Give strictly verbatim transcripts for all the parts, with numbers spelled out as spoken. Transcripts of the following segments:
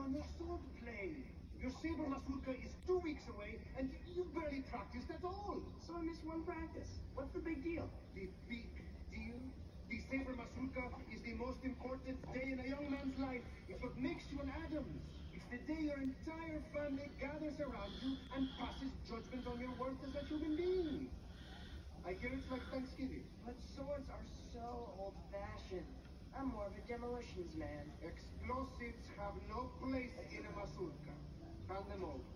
on your sword play. Your saber mazurka is two weeks away, and you barely practiced at all. So I missed one practice. What's the big deal? The big deal? The saber mazurka is the most important day in a young man's life. It's what makes you an Adams. It's the day your entire family gathers around you and passes judgment on your worth as a human being. I hear it's like Thanksgiving. But swords are so old-fashioned. I'm more of a demolitions man. Explosives have no place in a mazurka. Hand them over.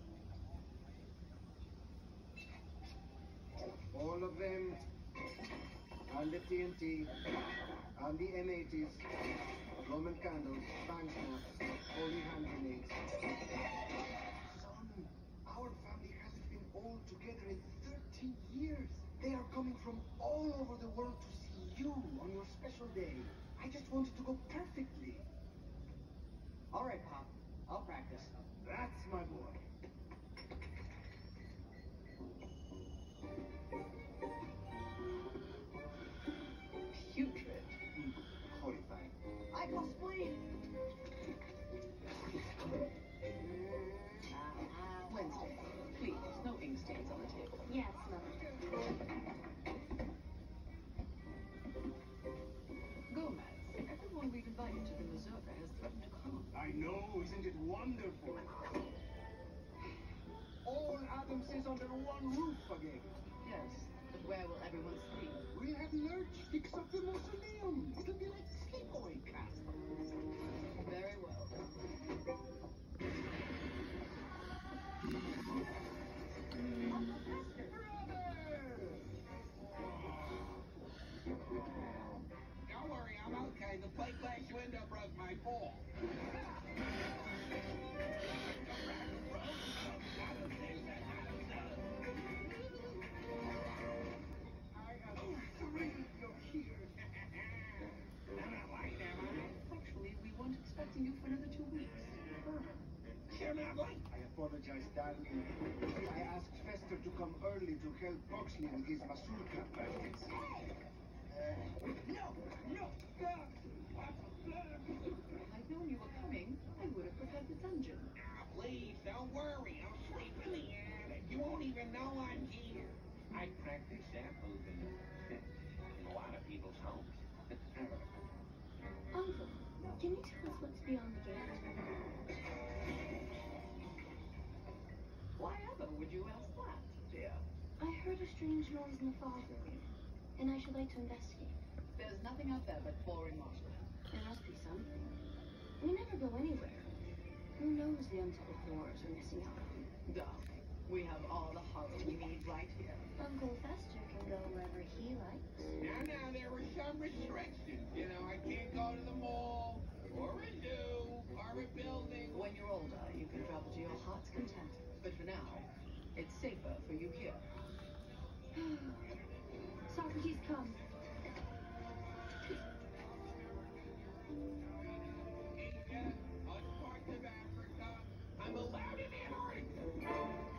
All of them. And the T N T. And the M eighties. Roman candles, bang snaps, holy hand grenades. Son, our family hasn't been all together in thirty years. They are coming from all over the world to see you on your special day. I just want it to go perfectly. All right, Pop. I'll practice. That's my boy. Putrid. Mm, horrifying. I cosplay. Uh, Wednesday. Please, no ink stains on the table. Yes, Mother. Gomez, everyone we've invited to the mazurka has threatened to come. I know, isn't it wonderful? All Adamses under one roof again. Yes, but where will everyone sleep? We'll have Lurch fix up the mausoleum. It'll be like sleepaway camp. Very well. Don't worry, I'm okay. The plate glass window broke my fall. Actually, we weren't expecting you for another two weeks. You're not late. I apologize, darling. I asked Fester to come early to help Boxley with his mazurka practice. Uh, no, no. If I'd known you were coming, I would have prepared the dungeon. Now, please, don't worry. I'll sleep in the attic. You won't even know I'm here. I practice that move in, in a lot of people's homes. Uncle, can you tell us what's beyond the gate? Why ever would you ask that, dear? I heard a strange noise in the fog room, and I should like to investigate. There's nothing out there but boring marshland. There must be something. We never go anywhere. Who knows the untold horrors we're missing out on? Darling, we have all the horror we need right here. Uncle Fester can go wherever he likes. Now, now, there were some restrictions. You know, I can't go to the mall, or a zoo, or a building. When you're older, you can travel to your heart's content. But for now, it's safer for you here. Socrates, come. Asia, us parts of Africa. I'm allowed in Antarctica.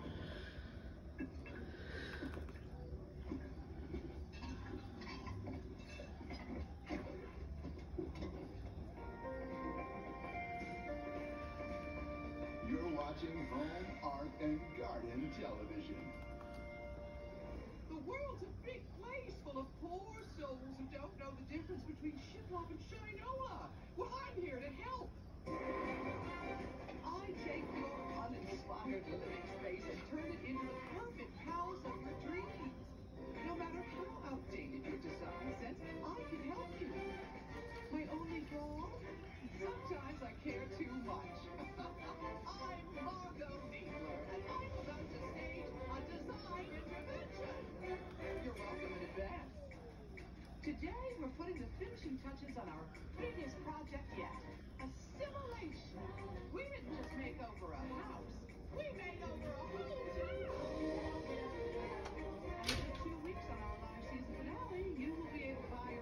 You're watching Home, Art, and Garden Television. The world's a big place full of poor souls who don't know the difference between shiplap and shinoa. Well, I'm here to help. I take your uninspired living space and turn it into the perfect house of your dreams. No matter how outdated your design sense, I can help you. My only flaw? Sometimes I care too much. I'm Margot Needler, and I'm about to stage a design intervention. You're welcome in advance. Today, we're putting the finishing touches on our